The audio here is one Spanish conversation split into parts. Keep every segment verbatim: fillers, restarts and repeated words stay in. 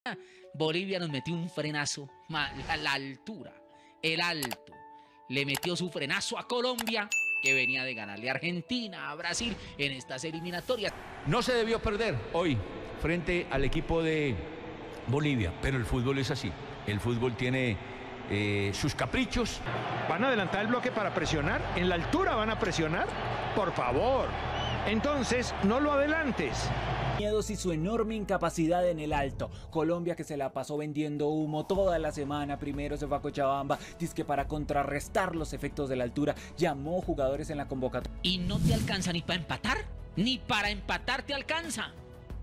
Bolivia nos metió un frenazo, la, la altura, el alto, le metió su frenazo a Colombia, que venía de ganarle a Argentina, a Brasil, en estas eliminatorias. No se debió perder hoy frente al equipo de Bolivia, pero el fútbol es así, el fútbol tiene eh, sus caprichos. ¿Van a adelantar el bloque para presionar? ¿En la altura van a presionar? Por favor, entonces no lo adelantes. Miedos y su enorme incapacidad en el alto. Colombia, que se la pasó vendiendo humo toda la semana, primero se fue a Cochabamba, dice que para contrarrestar los efectos de la altura llamó jugadores en la convocatoria. Y no te alcanza ni para empatar, ni para empatar te alcanza.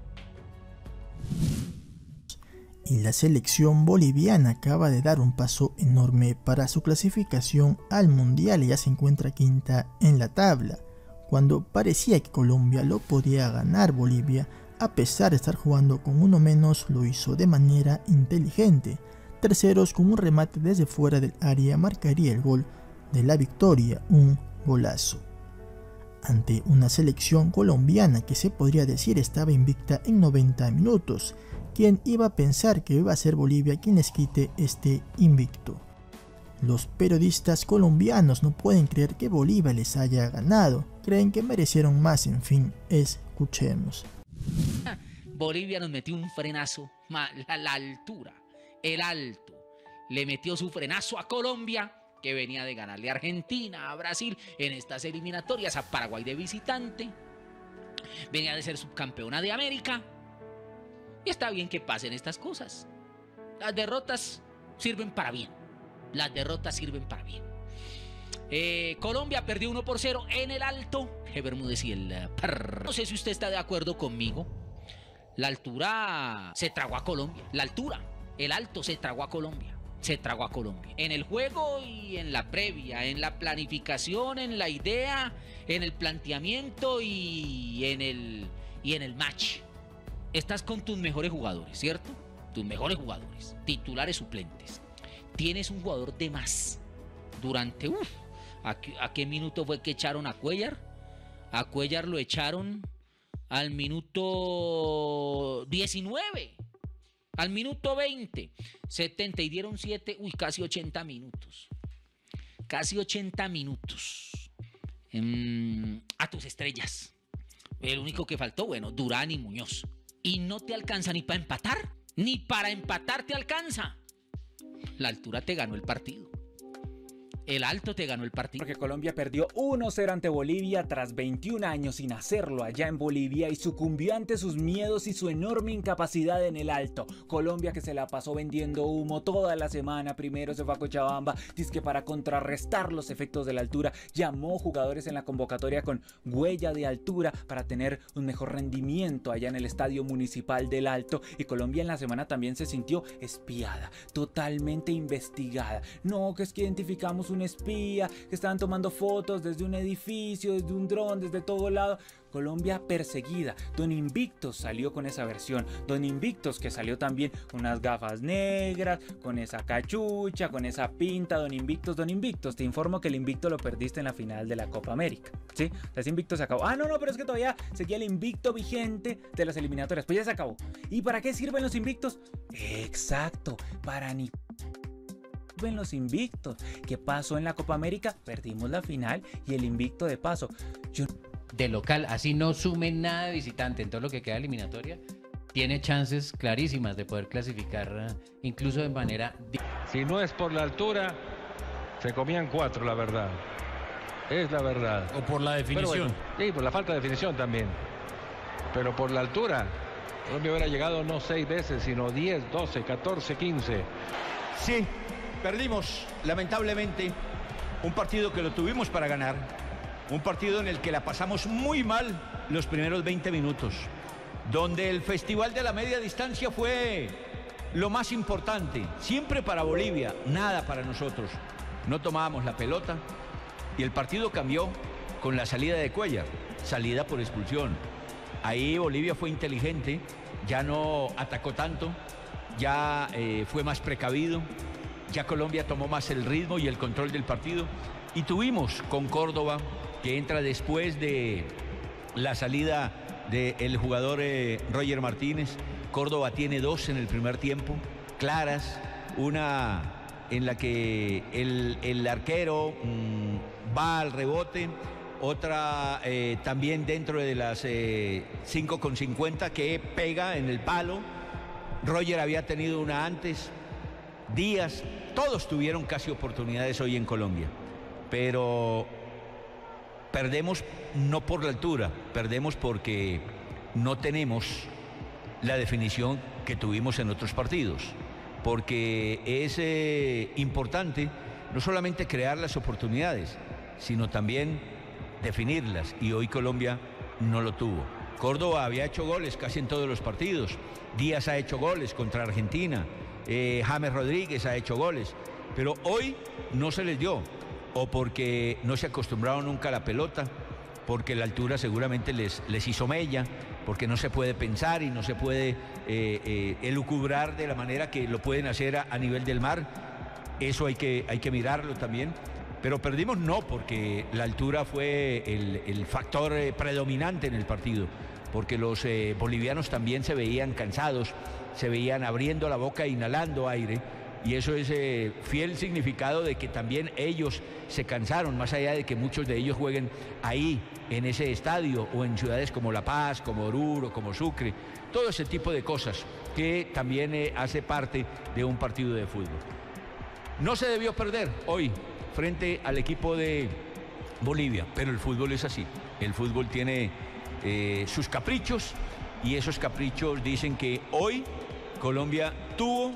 Y la selección boliviana acaba de dar un paso enorme para su clasificación al mundial y ya se encuentra quinta en la tabla. Cuando parecía que Colombia lo podía ganar, Bolivia, a pesar de estar jugando con uno menos, lo hizo de manera inteligente. Terceros, con un remate desde fuera del área, marcaría el gol de la victoria, un golazo. Ante una selección colombiana que se podría decir estaba invicta en noventa minutos, ¿quién iba a pensar que iba a ser Bolivia quien les quite este invicto? Los periodistas colombianos no pueden creer que Bolivia les haya ganado, creen que merecieron más, en fin, escuchemos. Bolivia nos metió un frenazo, la, la altura, el alto, le metió su frenazo a Colombia, que venía de ganarle a Argentina, a Brasil, en estas eliminatorias, a Paraguay de visitante, venía de ser subcampeona de América, y está bien que pasen estas cosas. Las derrotas sirven para bien. Las derrotas sirven para bien. Eh, Colombia perdió uno por cero en el alto. Que Bermúdez y el uh, prrr. No sé si usted está de acuerdo conmigo. La altura se tragó a Colombia. La altura, el alto se tragó a Colombia. Se tragó a Colombia. En el juego y en la previa, en la planificación, en la idea, en el planteamiento y en el, y en el match. Estás con tus mejores jugadores, ¿cierto? Tus mejores jugadores, titulares, suplentes. Tienes un jugador de más. Durante, uff, ¿a, ¿a qué minuto fue que echaron a Cuellar? A Cuellar lo echaron al minuto diecinueve, al minuto veinte, setenta y dieron siete, uy, casi ochenta minutos. Casi ochenta minutos. Mm, a tus estrellas. El único que faltó, bueno, Durán y Muñoz. Y no te alcanza ni para empatar, ni para empatar te alcanza. La altura te ganó el partido. El alto te ganó el partido. Porque Colombia perdió uno cero ante Bolivia tras veintiún años sin hacerlo allá en Bolivia y sucumbió ante sus miedos y su enorme incapacidad en el alto. Colombia, que se la pasó vendiendo humo toda la semana, primero se fue a Cochabamba, dice que para contrarrestar los efectos de la altura llamó jugadores en la convocatoria con huella de altura para tener un mejor rendimiento allá en el Estadio Municipal del Alto. Y Colombia en la semana también se sintió espiada, totalmente investigada. No, que es que identificamos un espía, que estaban tomando fotos desde un edificio, desde un dron, desde todo lado. Colombia perseguida. Don Invictus salió con esa versión. Don Invictus, que salió también con unas gafas negras, con esa cachucha, con esa pinta. Don Invictus, Don Invictus, te informo que el invicto lo perdiste en la final de la Copa América, ¿sí? Ese invicto se acabó. Ah, no, no, pero es que todavía seguía el invicto vigente de las eliminatorias. Pues ya se acabó. ¿Y para qué sirven los invictos? Exacto, para ni... en los invictos. ¿Qué pasó en la Copa América? Perdimos la final y el invicto de paso. Yo... de local, así no sume nada de visitante en todo lo que queda eliminatoria, tiene chances clarísimas de poder clasificar incluso de manera... Si no es por la altura, se comían cuatro, la verdad. Es la verdad. O por la definición. Bueno, sí, por la falta de definición también. Pero por la altura, Colombia hubiera llegado no seis veces, sino diez, doce, catorce, quince. Sí, perdimos, lamentablemente, un partido que lo tuvimos para ganar, un partido en el que la pasamos muy mal los primeros veinte minutos, donde el festival de la media distancia fue lo más importante, siempre para Bolivia, nada para nosotros. No tomábamos la pelota y el partido cambió con la salida de Cuellar, salida por expulsión. Ahí Bolivia fue inteligente, ya no atacó tanto, ya eh, fue más precavido. Ya Colombia tomó más el ritmo y el control del partido. Y tuvimos con Córdoba, que entra después de la salida del jugador eh, Roger Martínez, Córdoba tiene dos en el primer tiempo, claras, una en la que el, el arquero mmm, va al rebote, otra eh, también dentro de las eh, cinco con cincuenta que pega en el palo. Roger había tenido una antes, Díaz, todos tuvieron casi oportunidades hoy en Colombia, pero perdemos no por la altura, perdemos porque no tenemos la definición que tuvimos en otros partidos, porque es eh, importante no solamente crear las oportunidades, sino también definirlas, y hoy Colombia no lo tuvo. Córdoba había hecho goles casi en todos los partidos, Díaz ha hecho goles contra Argentina, eh, James Rodríguez ha hecho goles, pero hoy no se les dio, o porque no se acostumbraron nunca a la pelota, porque la altura seguramente les, les hizo mella, porque no se puede pensar y no se puede eh, eh, elucubrar de la manera que lo pueden hacer a, a nivel del mar. Eso hay que, hay que mirarlo también. Pero perdimos no porque la altura fue el, el factor eh, predominante en el partido, porque los eh, bolivianos también se veían cansados, se veían abriendo la boca e inhalando aire, y eso es eh, fiel significado de que también ellos se cansaron, más allá de que muchos de ellos jueguen ahí, en ese estadio, o en ciudades como La Paz, como Oruro, como Sucre, todo ese tipo de cosas que también eh, hace parte de un partido de fútbol. No se debió perder hoy frente al equipo de Bolivia, pero el fútbol es así, el fútbol tiene eh, sus caprichos, y esos caprichos dicen que hoy Colombia tuvo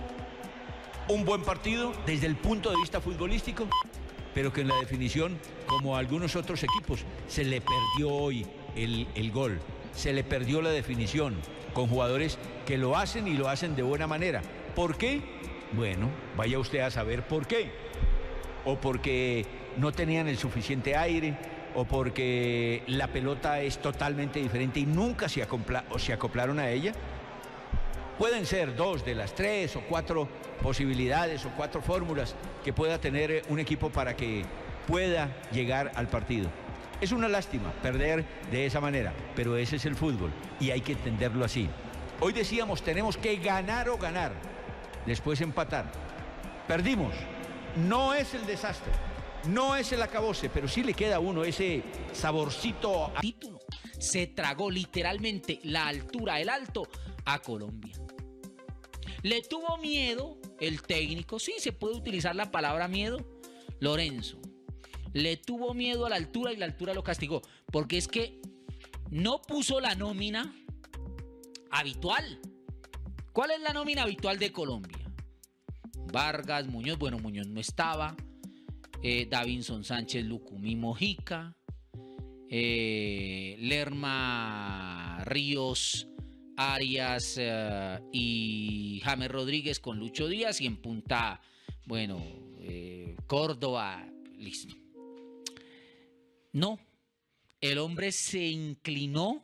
un buen partido desde el punto de vista futbolístico, pero que en la definición, como a algunos otros equipos, se le perdió hoy el, el gol, se le perdió la definición, con jugadores que lo hacen y lo hacen de buena manera. ¿Por qué? Bueno, vaya usted a saber por qué. O porque no tenían el suficiente aire, o porque la pelota es totalmente diferente y nunca se, acopla, o se acoplaron a ella. Pueden ser dos de las tres o cuatro posibilidades o cuatro fórmulas que pueda tener un equipo para que pueda llegar al partido. Es una lástima perder de esa manera, pero ese es el fútbol y hay que entenderlo así. Hoy decíamos, tenemos que ganar o ganar, después empatar. Perdimos, no es el desastre, no es el acabose, pero sí le queda a uno ese saborcito a título. Se tragó literalmente la altura, el alto, a Colombia. Le tuvo miedo el técnico, sí se puede utilizar la palabra miedo, Lorenzo. Le tuvo miedo a la altura y la altura lo castigó, porque es que no puso la nómina habitual. ¿Cuál es la nómina habitual de Colombia? Vargas, Muñoz, bueno, Muñoz no estaba, eh, Davinson Sánchez, Lucumí, Mojica, eh, Lerma, Ríos, Arias uh, y James Rodríguez con Lucho Díaz, y en punta, bueno, eh, Córdoba, listo. No, el hombre se inclinó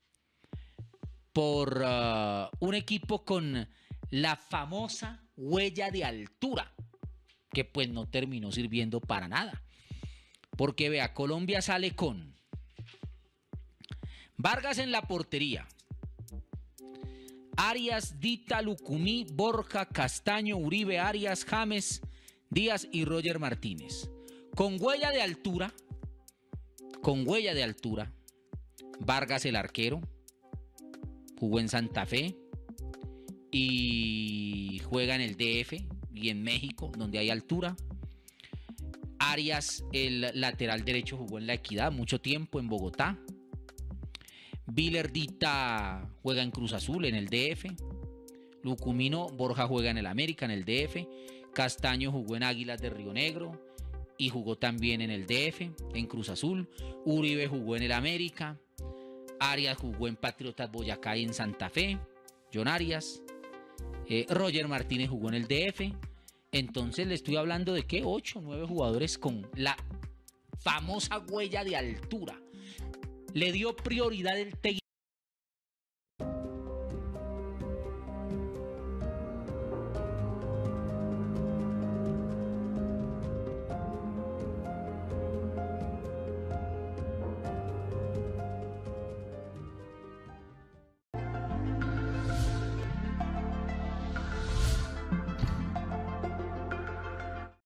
por uh, un equipo con la famosa huella de altura, que pues no terminó sirviendo para nada. Porque vea, Colombia sale con Vargas en la portería, Arias, Dita, Lucumí, Borja, Castaño, Uribe, Arias, James, Díaz y Roger Martínez. Con huella de altura, con huella de altura, Vargas el arquero, jugó en Santa Fe y juega en el D F y en México, donde hay altura. Arias, el lateral derecho, jugó en La Equidad mucho tiempo en Bogotá. Villardita juega en Cruz Azul, en el D F. Lucumino, Borja juega en el América, en el D F. Castaño jugó en Águilas de Río Negro y jugó también en el D F, en Cruz Azul. Uribe jugó en el América. Arias jugó en Patriotas Boyacá y en Santa Fe. John Arias. Eh, Roger Martínez jugó en el D F. Entonces le estoy hablando de que ocho, nueve jugadores con la famosa huella de altura. Le dio prioridad el técnico.